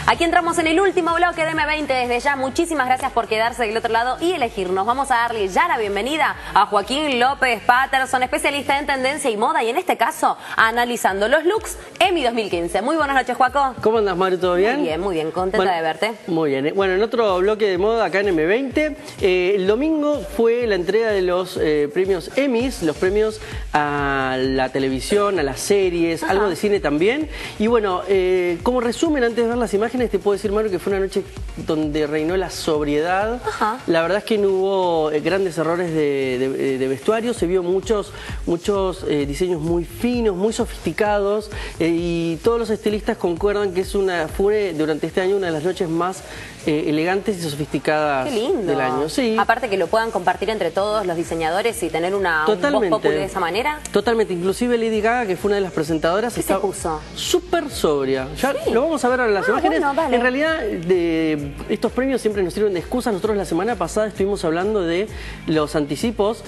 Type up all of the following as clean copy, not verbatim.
Aquí entramos en el último bloque de M20 desde ya. Muchísimas gracias por quedarse del otro lado y elegirnos. Vamos a darle ya la bienvenida a Joaquín López Patterson, especialista en tendencia y moda, y en este caso analizando los looks Emmy 2015. Muy buenas noches, Joaco. ¿Cómo andas, Maru? ¿Todo bien? Muy bien, contenta de verte. Muy bien. Bueno, en otro bloque de moda acá en M20, el domingo fue la entrega de los premios Emmys, los premios a la televisión, a las series, algo de cine también. Y bueno, como resumen, antes de ver las imágenes, te puedo decir, Maru, que fue una noche donde reinó la sobriedad. La verdad es que no hubo grandes errores de vestuario, se vio muchos diseños muy finos, muy sofisticados, y todos los estilistas concuerdan que fue durante este año una de las noches más elegantes y sofisticadas del año. Sí. Aparte que lo puedan compartir entre todos los diseñadores y tener un voz popular de esa manera. Totalmente, inclusive Lady Gaga, que fue una de las presentadoras, ¿Qué se puso? Súper sobria. Ya lo vamos a ver ahora en las imágenes. Bueno, vale. En realidad, estos premios siempre nos sirven de excusa. Nosotros la semana pasada estuvimos hablando de los anticipos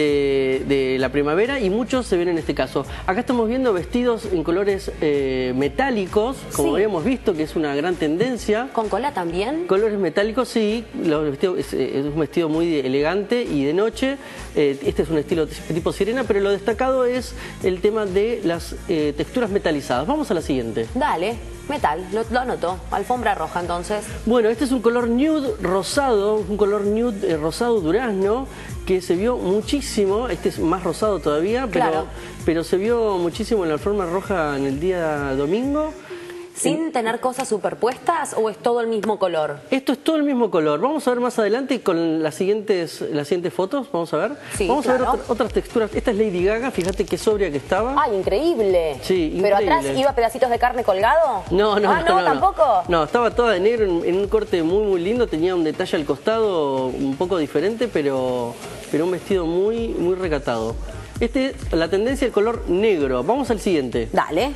de la primavera y muchos se ven en este caso. Acá estamos viendo vestidos en colores metálicos, como habíamos visto, que es una gran tendencia. ¿Con cola también? Colores metálicos, sí. Es un vestido muy elegante y de noche. Este es un estilo tipo sirena, pero lo destacado es el tema de las texturas metalizadas. Vamos a la siguiente. Dale, metal, lo anoto. Alfombra roja, entonces. Bueno, este es un color nude rosado, un color nude rosado durazno, que se vio muchísimo. Este es más rosado todavía, pero se vio muchísimo en la alfombra roja en el día domingo. ¿Sin tener cosas superpuestas o es todo el mismo color? Esto es todo el mismo color. Vamos a ver más adelante con las siguientes fotos. Vamos a ver. Sí, vamos a ver otras texturas. Esta es Lady Gaga. Fíjate qué sobria que estaba. ¡Ay, increíble! Sí, increíble. ¿Pero atrás iba pedacitos de carne colgado? No, ¿tampoco? No, estaba toda de negro en un corte muy lindo. Tenía un detalle al costado un poco diferente, pero un vestido muy recatado. La tendencia del color negro. Vamos al siguiente. Dale.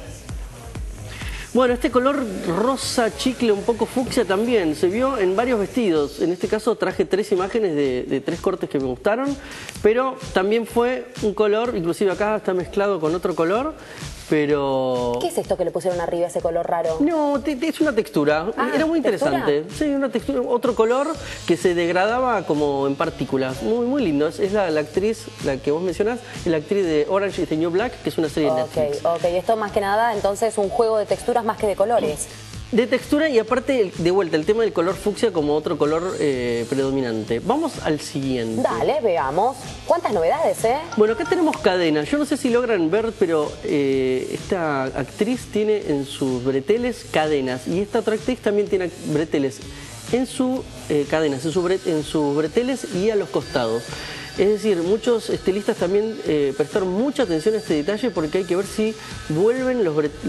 Bueno, este color rosa chicle, un poco fucsia también, se vio en varios vestidos. En este caso traje 3 imágenes de 3 cortes que me gustaron, pero también fue un color, inclusive acá está mezclado con otro color, pero... ¿Qué es esto que le pusieron arriba, ese color raro? No, es una textura. Era muy interesante. Sí, una textura, otro color que se degradaba como en partículas. Muy lindo. Es la actriz, la que vos mencionás, es la actriz de Orange is the New Black, que es una serie de Netflix. Ok, esto más que nada, entonces, un juego de texturas más que de colores. De textura y aparte, de vuelta, el tema del color fucsia como otro color predominante. Vamos al siguiente. Dale, veamos. ¿Cuántas novedades, Bueno, acá tenemos cadenas. Yo no sé si logran ver, pero esta actriz tiene en sus breteles cadenas. Y esta otra actriz también tiene breteles en sus cadenas, en sus breteles y a los costados. Es decir, muchos estilistas también prestaron mucha atención a este detalle porque hay que ver si vuelven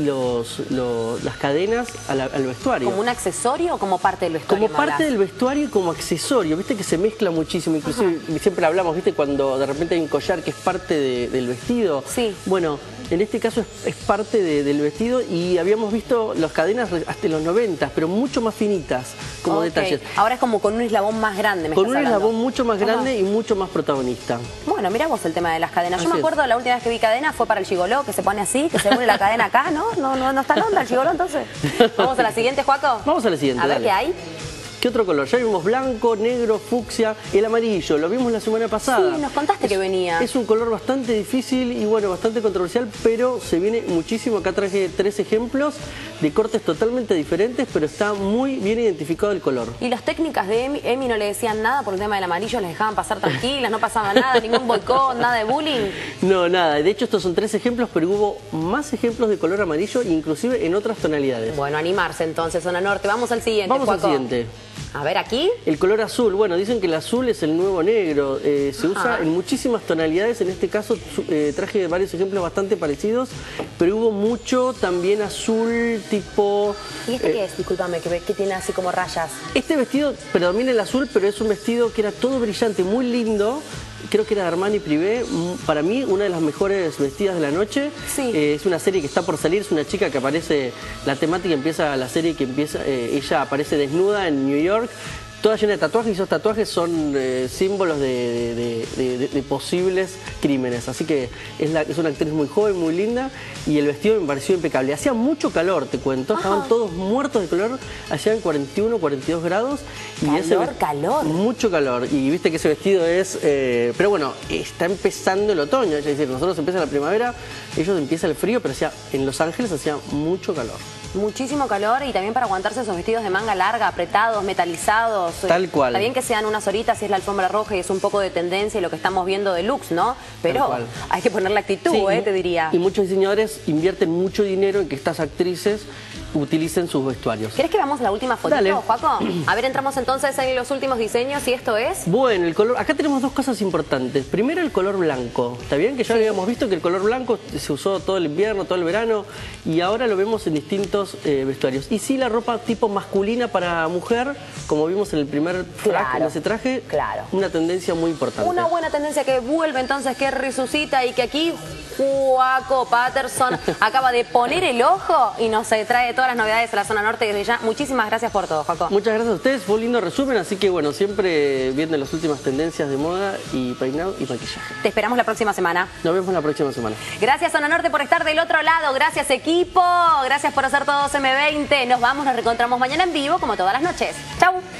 las cadenas al vestuario. ¿Como un accesorio o como parte del vestuario? Como parte del vestuario y como accesorio. Viste que se mezcla muchísimo. Inclusive siempre hablamos, viste, cuando de repente hay un collar que es parte del vestido. Sí. Bueno, en este caso es parte del vestido y habíamos visto las cadenas hasta en los 90, pero mucho más finitas como detalles. Ahora es como con un eslabón más grande, con un eslabón mucho más grande y mucho más protagonista. Bueno, mirá vos el tema de las cadenas. Yo me acuerdo la última vez que vi cadena fue para el gigoló, que se pone así, que se une la cadena acá, ¿no? No está en onda el gigoló, entonces. ¿Vamos a la siguiente, Joaco? Vamos a la siguiente, A ver qué hay. ¿Qué otro color? Ya vimos blanco, negro, fucsia, el amarillo. Lo vimos la semana pasada. Sí, nos contaste que venía. Es un color bastante difícil y bueno, bastante controversial, pero se viene muchísimo. Acá traje 3 ejemplos de cortes totalmente diferentes, pero está muy bien identificado el color. ¿Y las técnicas de Emmy no le decían nada por el tema del amarillo? ¿Les dejaban pasar tranquilas? ¿No pasaba nada? ¿Ningún boicot? ¿Nada de bullying? No, nada. De hecho, estos son 3 ejemplos, pero hubo más ejemplos de color amarillo, inclusive en otras tonalidades. Bueno, animarse entonces, zona norte. Vamos al siguiente, Vamos Joaco. al siguiente. A ver, aquí. El color azul. Bueno, dicen que el azul es el nuevo negro. Se usa en muchísimas tonalidades. En este caso traje varios ejemplos bastante parecidos, pero hubo mucho también azul tipo... ¿Y este qué es? Discúlpame, que tiene así como rayas. Este vestido predomina el azul, pero es un vestido que era todo brillante, muy lindo. Creo que era de Armani Privé, para mí una de las mejores vestidas de la noche. Sí. Es una serie que está por salir, es una chica que aparece, la temática empieza, la serie que empieza, ella aparece desnuda en New York, toda llena de tatuajes, y esos tatuajes son símbolos de posibles crímenes. Así que es una actriz muy joven, muy linda, y el vestido me pareció impecable. Hacía mucho calor, te cuento, estaban todos muertos de calor, hacían 41, 42 grados. Calor. Mucho calor, y viste que ese vestido es... pero bueno, está empezando el otoño, es decir, nosotros empieza la primavera, ellos empieza el frío, pero en Los Ángeles hacía mucho calor. Muchísimo calor, y también para aguantarse esos vestidos de manga larga, apretados, metalizados. Tal cual. Está bien que sean unas horitas si es la alfombra roja y es un poco de tendencia y lo que estamos viendo de looks, ¿no? Pero hay que ponerle actitud, sí, te diría. Y muchos diseñadores invierten mucho dinero en que estas actrices utilicen sus vestuarios. ¿Querés que veamos la última fotito, Joaco? A ver, entramos entonces en los últimos diseños, y esto es... Bueno, el color... Acá tenemos dos cosas importantes. Primero, el color blanco. ¿Está bien? Que ya habíamos visto que el color blanco se usó todo el invierno, todo el verano, y ahora lo vemos en distintos vestuarios. Y sí, la ropa tipo masculina para mujer, como vimos en el primer traje, en ese traje, una tendencia muy importante. Una buena tendencia que vuelve entonces, que resucita, y que aquí Joaco Patterson acaba de poner el ojo y nos trae todas las novedades a la zona norte desde ya. Muchísimas gracias por todo, Joaco. Muchas gracias a ustedes, fue un lindo resumen, así que bueno, siempre viendo las últimas tendencias de moda y peinado y maquillaje. Te esperamos la próxima semana. Nos vemos la próxima semana. Gracias, Zona Norte, por estar del otro lado. Gracias, equipo. Gracias por hacer todos M20. Nos vamos, nos reencontramos mañana en vivo, como todas las noches. Chau.